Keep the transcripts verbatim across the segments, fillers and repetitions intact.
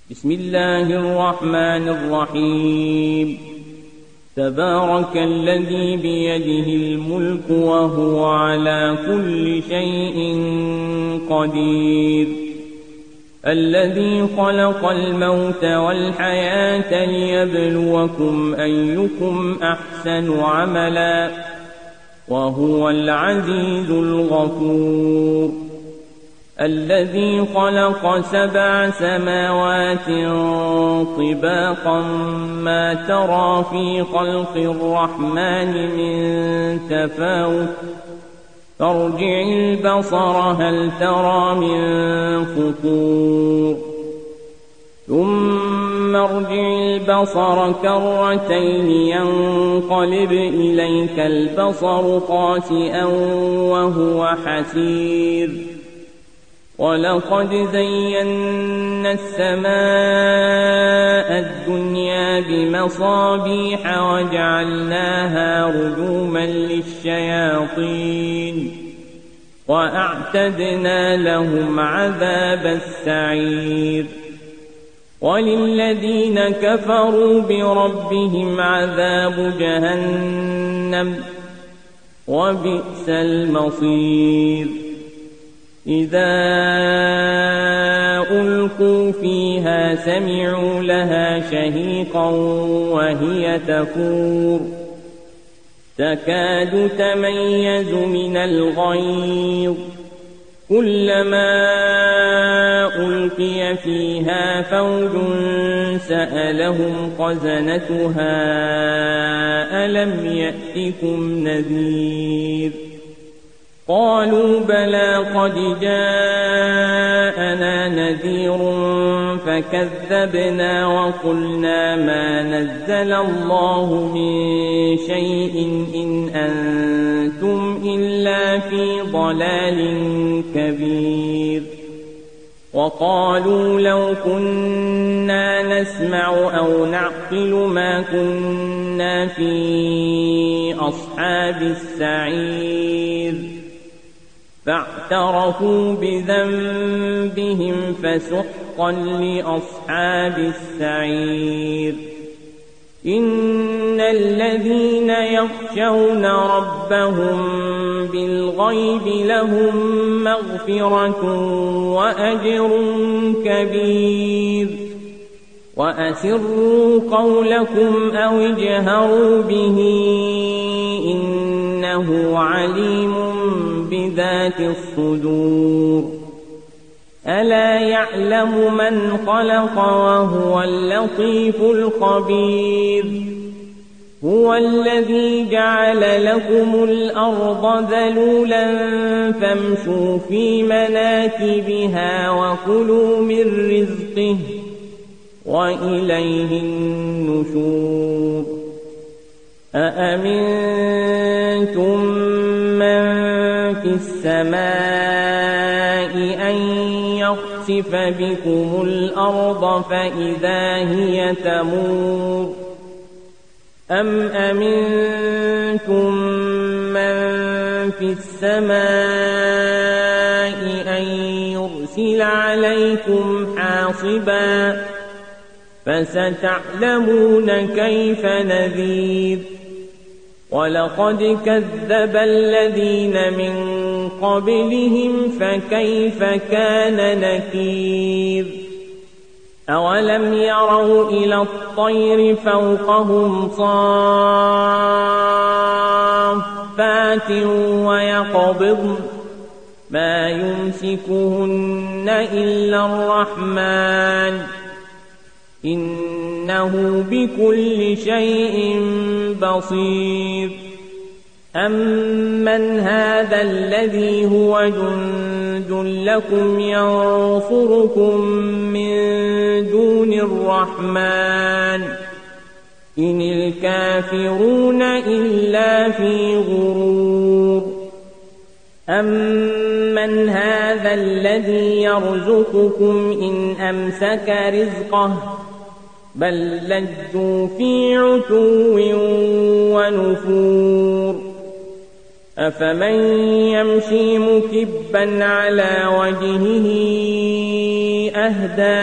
بسم الله الرحمن الرحيم تبارك الذي بيده الملك وهو على كل شيء قدير الذي خلق الموت والحياة ليبلوكم أيكم أحسن عملا وهو العزيز الغفور الذي خلق سبع سماوات طباقا ما ترى في خلق الرحمن من تفاوت فارجع البصر هل ترى من فطور ثم ارجع البصر كرتين ينقلب إليك البصر خاسئا وهو حسير ولقد زينا السماء الدنيا بمصابيح وجعلناها رجوما للشياطين وأعتدنا لهم عذاب السعير وللذين كفروا بربهم عذاب جهنم وبئس المصير إذا ألقوا فيها سمعوا لها شهيقا وهي تفور تكاد تميز من الغيظ كلما ألقي فيها فوج سألهم خزنتها ألم يأتكم نذير قالوا بلى قد جاءنا نذير فكذبنا وقلنا ما نزل الله من شيء إن أنتم إلا في ضلال كبير وقالوا لو كنا نسمع أو نعقل ما كنا في أصحاب السعير فاعترفوا بذنبهم فسحقا لأصحاب السعير إن الذين يخشون ربهم بالغيب لهم مغفرة وأجر كبير وأسروا قولكم أو اجهروا به إنه عليم بذات الصدور ألا يعلم من خلق وهو اللطيف الخبير هو الذي جعل لكم الأرض ذلولا فامشوا في مناكبها وكلوا من رزقه وإليه النشور أأمنتم من في السماء أن يخسف بكم الأرض فإذا هي تمور أم أمنتم من في السماء أن يرسل عليكم حاصبا فستعلمون كيف نذير ولقد كذب الذين من قبلهم فكيف كان نكير أولم يروا إلى الطير فوقهم صافات ويقبضن ما يمسكهن إلا الرحمن إنه بكل شيء بصير أمن هذا الذي هو جند لكم ينصركم من دون الرحمن إن الكافرون إلا في غرور أمن هذا الذي يرزقكم إن أمسك رزقه بل لجوا في عتو ونفور أفمن يمشي مكبا على وجهه أهدى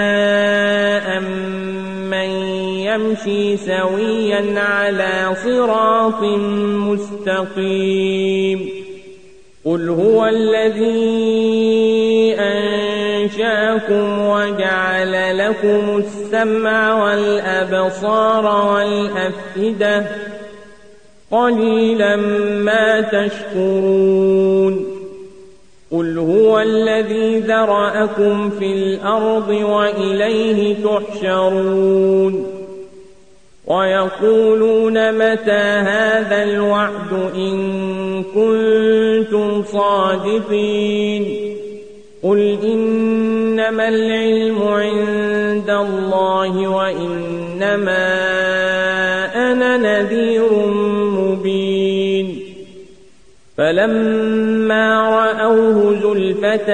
أمن يمشي سويا على صراط مستقيم قل هو الذي أنشأكم وجعل لكم السمع والأبصار والأفئدة قليلا ما تشكرون قل هو الذي ذرأكم في الأرض وإليه تحشرون ويقولون متى هذا الوعد إن كنتم صادقين قل إنما العلم عند الله وإنما أنا نذير مبين فلما رأوه زلفة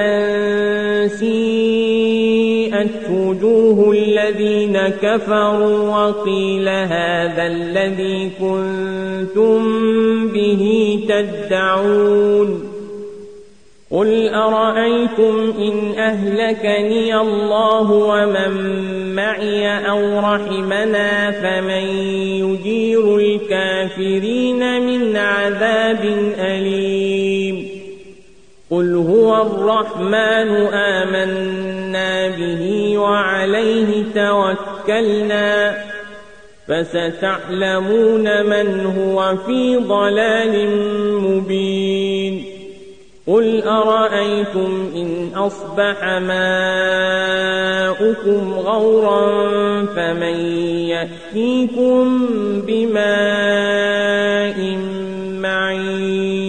سيئت وجوه الذين كفروا وقيل هذا الذي كنتم به تدعون قل أرأيتم إن أهلكني الله ومن معي أو رحمنا فمن يجير الكافرين من عذاب أليم قل هو الرحمن آمنا به وعليه توكلنا فستعلمون من هو في ضلال مبين قل أرأيتم إن أصبح ماؤكم غورا فمن يأتيكم بماء معين